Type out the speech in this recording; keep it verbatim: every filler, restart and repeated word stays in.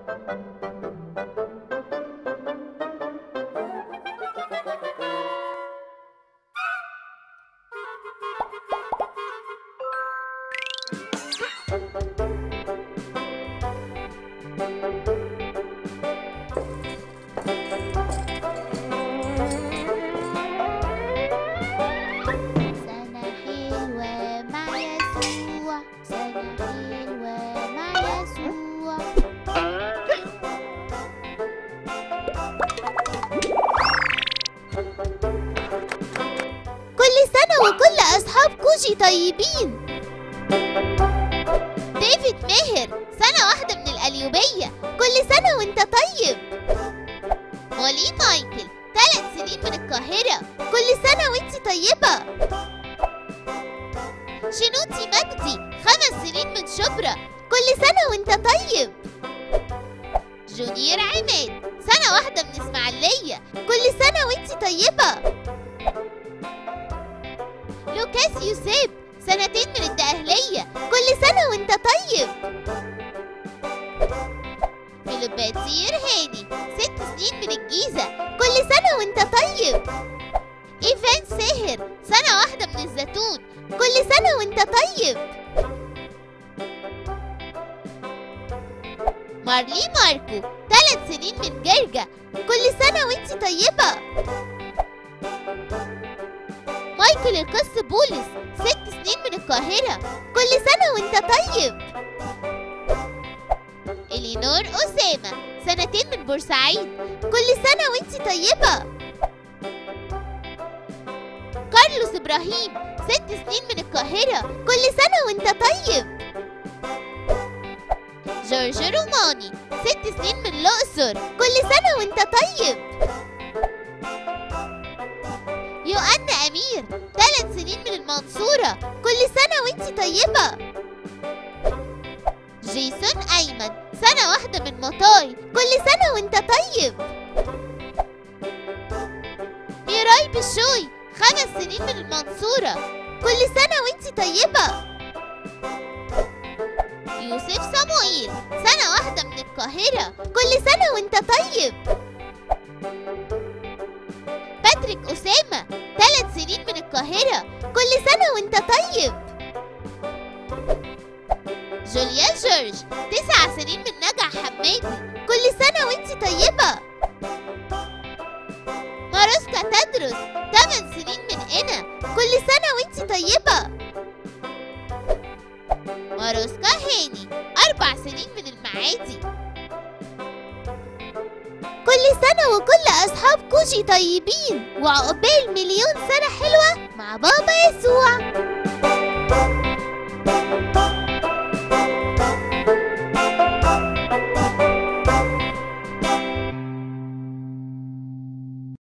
وكل أصحاب كوجي طيبين. ديفيد ماهر سنة واحدة من القليوبية، كل سنة وانت طيب. مولي مايكل ثلاث سنين من القاهرة، كل سنة وانت طيبة. شنوتي مجدي خمس سنين من شبرا، كل سنة وانت طيب. جونيور عماد سنة واحدة من اسماعيلية، كل سنة وانت طيبة. لوكاس يوسف سنتين من الدقهلية، كل سنة وانت طيب. فيلوباتير هاني ست سنين من الجيزة، كل سنة وانت طيب. إيفان ساهر سنة واحدة من الزيتون، كل سنة وانت طيب. مارلي ماركو ثلاث سنين من جرجة، كل سنة وانت طيبة. مايكل القس بولس ست سنين من القاهرة، كل سنة وانت طيب. إلينور أسامة سنتين من بورسعيد، كل سنة وانت طيبة. كارلوس إبراهيم ست سنين من القاهرة، كل سنة وانت طيب. جورج روماني ست سنين من الأقصر، كل سنة وانت طيب. يوأنا أمير ثلاث سنين من المنصورة، كل سنة وانت طيبة. جيسون أيمن سنة واحدة من مطاي، كل سنة وانت طيب. ميراي بشوي خمس سنين من المنصورة، كل سنة وانت طيبة. يوسف صموئيل سنة واحدة من القاهرة، كل سنة وانت طيب. باتريك أسامة ثلاث سنين من القاهرة، كل سنة وانت طيب. جوليا جورج تسع سنين من نجع حمادي، كل سنة وانت طيبة. ماروسكا تدرس ثمان سنين من قنا، كل سنة وانت طيبة. ماروسكا هاني أربع سنين من المعادي. كل سنة وكل أصحاب كوجي طيبين، وعقبال مليون سنة حلوة مع بابا يسوع.